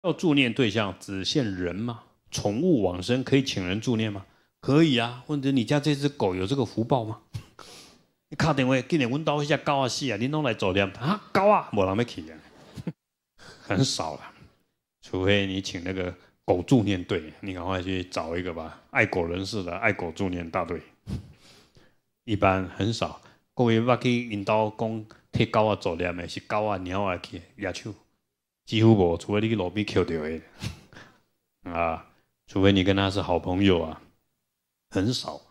要助念对象只限人吗？宠物往生可以请人助念吗？可以啊。或者你家这只狗有这个福报吗？你打电话，今年阮家那只狗啊死啊，恁拢来助念啊？狗啊，无人要去啊，很少了。除非你请那个狗助念队，你赶快去找一个吧，爱狗人士的爱狗助念大队。一般很少。各位捌去因兜讲替狗啊助念的，是狗啊、猫啊去野手，几乎无，除非你去路边捡到的啊，除非你跟他是好朋友啊，很少。